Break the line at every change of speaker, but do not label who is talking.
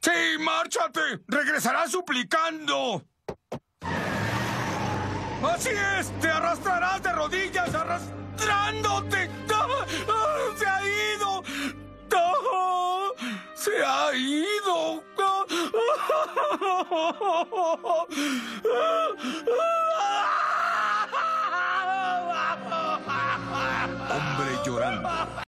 ¡Sí, márchate! ¡Regresarás suplicando! ¡Así es! ¡Te arrastrarás de rodillas arrastrándote! ¡Se ha ido! ¡Se ha ido! Hombre llorando.